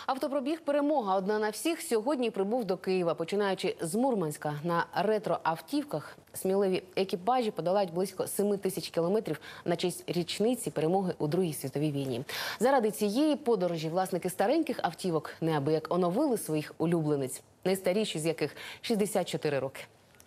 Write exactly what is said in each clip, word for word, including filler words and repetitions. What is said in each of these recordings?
Автопробіг «Перемога. Одна на всіх» сьогодні прибув до Києва. Починаючи з Мурманська, на ретро-автівках сміливі екіпажі подолають близько семи тисяч кілометрів на честь річниці перемоги у Другій світовій війні. Заради цієї подорожі власники стареньких автівок неабияк оновили своїх улюблениць, найстаріші з яких шістдесят чотири роки.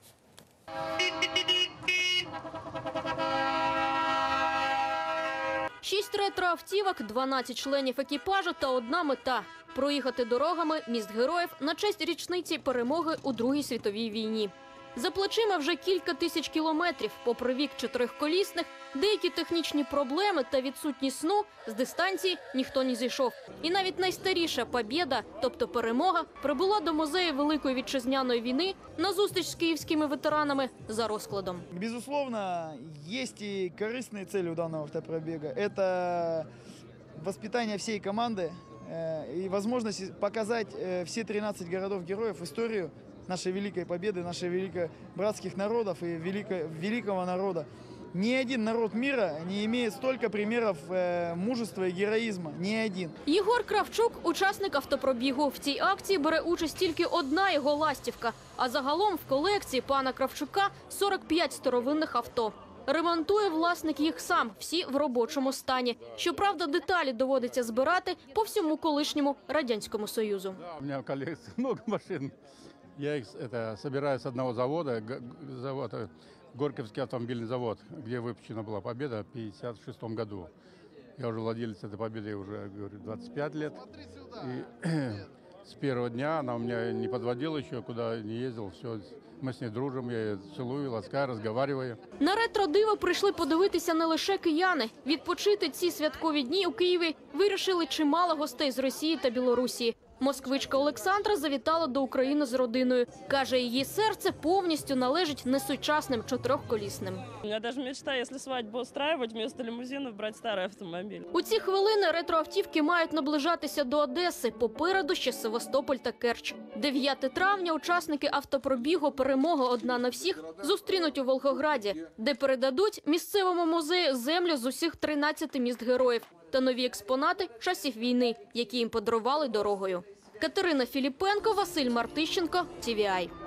Шість ретроавтівок, дванадцять членів екіпажу та одна мета – проїхати дорогами міст героїв на честь річниці перемоги у Другій світовій війні. За плечима вже кілька тисяч кілометрів, попри вік чотирьохколісних, деякі технічні проблеми та відсутність сну з дистанції ніхто не зійшов. І навіть найстаріша «Побєда», тобто перемога, прибула до музею Великої Вітчизняної війни на зустріч з київськими ветеранами за розкладом. Безусловно, есть и корыстные цели у данного автопробега. Это воспитание всей команды и возможность показать все тринадцать городов-героев, историю нашей великой победы, наших великих братских народов и великого, великого народа. Ни один народ мира не имеет столько примеров э, мужества и героизма. Ни один. Єгор Кравчук – учасник автопробігу. В цій акції бере участь тільки одна його ластівка. А загалом в колекції пана Кравчука сорок п'ять старовинних авто. Ремонтує власник їх сам, всі в робочому стані. Щоправда, деталі доводиться збирати по всьому колишньому Радянському Союзу. У мене в колекції багато машин. Я их это, собираю с одного завода, завода, Горьковский автомобильный завод, где выпущена была «Победа» в пятьдесят шестом году. Я уже владелец этой «Победы» уже, говорю, двадцать пять лет. И с первого дня она у меня не подводила еще, куда не ездил. Все, мы с ней дружим, я ее целую, ласкаю, разговариваю. На ретро-диво прийшли подивитися не лише кияни. Відпочити ці святкові дні у Києві вирішили чимало гостей з Росії та Білорусі. Москвичка Олександра завітала до України з родиною. Каже, її серце повністю належить несучасним чотирьохколісним. У мене навіть мечта, якщо свадьбу устраювати, вместо лимузину брати старий автомобіль. У ці хвилини ретроавтівки мають наближатися до Одеси. Попереду ще Севастополь та Керч. дев'яте травня учасники автопробігу «Перемога. Одна на всіх» зустрінуть у Волгограді, де передадуть місцевому музею землю з усіх тринадцяти міст героїв та нові експонати часів війни, які їм подарували дорогою. Катерина Філіпенко, Василь Мартищенко, Ті Ві Ай.